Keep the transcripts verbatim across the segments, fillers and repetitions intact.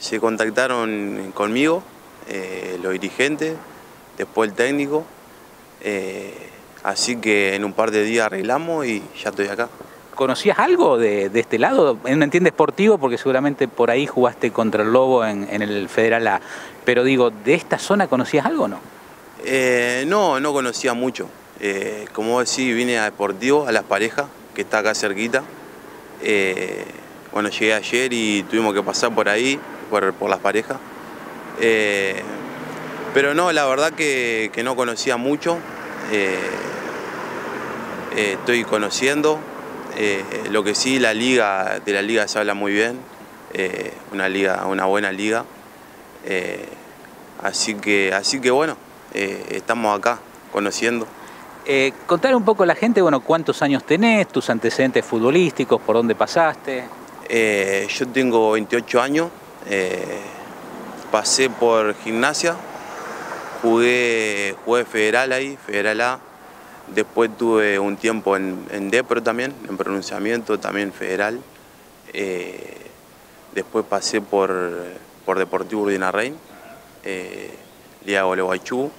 se contactaron conmigo, eh, los dirigentes, después el técnico, eh, así que en un par de días arreglamos y ya estoy acá. ¿Conocías algo de, de este lado? No entiende deportivo porque seguramente por ahí jugaste contra el Lobo en, en el Federal A, pero digo, ¿de esta zona conocías algo o no? Eh, no, no conocía mucho. Eh, como vos decís, vine a Deportivo, a Las Parejas, que está acá cerquita. Eh, bueno, llegué ayer y tuvimos que pasar por ahí, por, por Las Parejas. Eh, pero no, la verdad que, que no conocía mucho. Eh, eh, estoy conociendo. Eh, lo que sí, la liga, de la liga se habla muy bien. Eh, una liga, una buena liga. Eh, así que, así que bueno, eh, estamos acá conociendo. Eh, contar un poco a la gente, bueno, cuántos años tenés, tus antecedentes futbolísticos, por dónde pasaste. Eh, yo tengo veintiocho años, eh, pasé por Gimnasia, jugué, jugué Federal ahí, Federal A, después tuve un tiempo en, en Depro también, en pronunciamiento también Federal, eh, después pasé por, por Deportivo Urdinarrain, eh, Liga Gualeguaychú,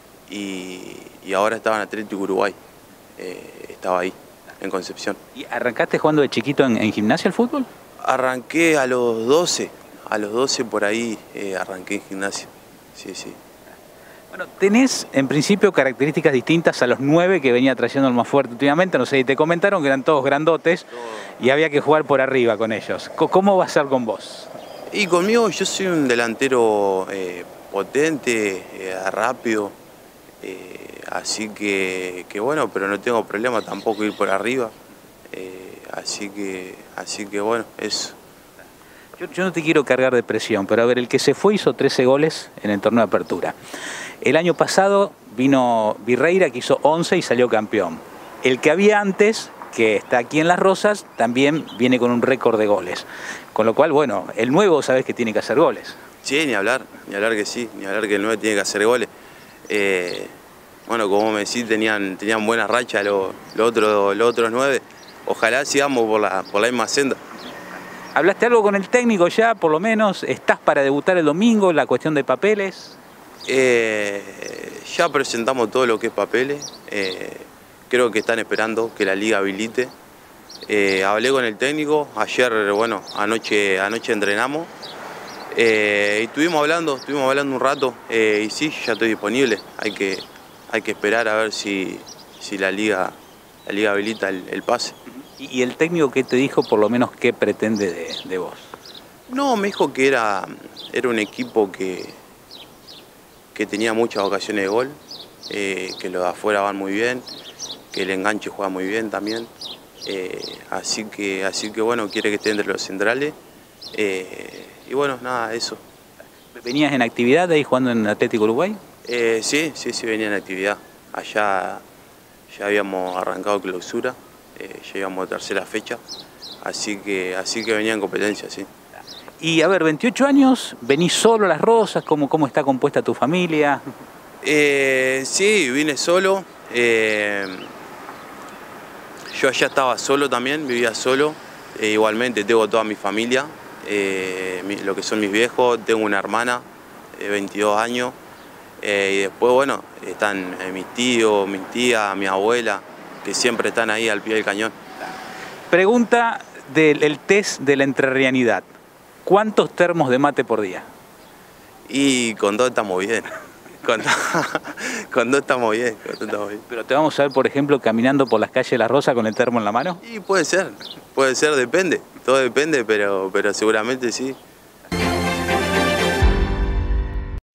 y, y ahora estaba en Atlético Uruguay, eh, estaba ahí, en Concepción. ¿Y arrancaste jugando de chiquito en, en gimnasia el fútbol? Arranqué a los doce, a los doce por ahí eh, arranqué en gimnasia, sí, sí. Bueno, tenés en principio características distintas a los nueve que venía trayendo el más fuerte últimamente, no sé, y te comentaron que eran todos grandotes y había que jugar por arriba con ellos. ¿Cómo va a ser con vos? Y conmigo yo soy un delantero eh, potente, eh, rápido, eh, así que, que bueno, pero no tengo problema tampoco ir por arriba, eh, así que, así que bueno, eso. Yo, yo no te quiero cargar de presión, pero a ver, el que se fue hizo trece goles en el torneo de apertura. El año pasado vino Virreira que hizo once y salió campeón. El que había antes, que está aquí en Las Rosas, también viene con un récord de goles. Con lo cual, bueno, el nuevo sabes que tiene que hacer goles. Sí, ni hablar, ni hablar que sí, ni hablar que el nueve tiene que hacer goles. Eh, bueno, como me decís, tenían, tenían buenas rachas los, los, otros, los otros nueve. Ojalá sigamos por la, por la misma senda. ¿Hablaste algo con el técnico ya, por lo menos? ¿Estás para debutar el domingo, la cuestión de papeles? Eh, ya presentamos todo lo que es papeles. Eh, creo que están esperando que la liga habilite. Eh, hablé con el técnico, ayer, bueno, anoche, anoche entrenamos. Eh, y estuvimos hablando, estuvimos hablando un rato eh, y sí, ya estoy disponible. Hay que, hay que esperar a ver si, si la liga, la liga habilita el, el pase. ¿Y el técnico qué te dijo, por lo menos, qué pretende de, de vos? No, me dijo que era, era un equipo que, que tenía muchas ocasiones de gol, eh, que los de afuera van muy bien, que el enganche juega muy bien también. Eh, así, que, así que bueno, quiere que esté entre los centrales. Eh, y bueno, nada, eso. ¿Venías en actividad ahí jugando en Atlético Uruguay? Eh, sí, sí, sí, venía en actividad. Allá ya habíamos arrancado clausura. Eh, llegamos a tercera fecha, así que, así que venía en competencia, sí. Y a ver, veintiocho años, venís solo a Las Rosas, ¿cómo, cómo está compuesta tu familia? Eh, sí, vine solo, eh, yo allá estaba solo también, vivía solo, eh, igualmente tengo toda mi familia, eh, mi, lo que son mis viejos, tengo una hermana de veintidós años, eh, y después, bueno, están eh, mis tíos, mis tías, mi abuela, que siempre están ahí al pie del cañón. Pregunta del el test de la entrerrianidad. ¿Cuántos termos de mate por día? Y con dos estamos bien. Con, con dos estamos bien, con dos estamos bien. Pero te vamos a ver, por ejemplo, caminando por las calles de La Rosa con el termo en la mano. Y puede ser, puede ser, depende. Todo depende, pero, pero seguramente sí.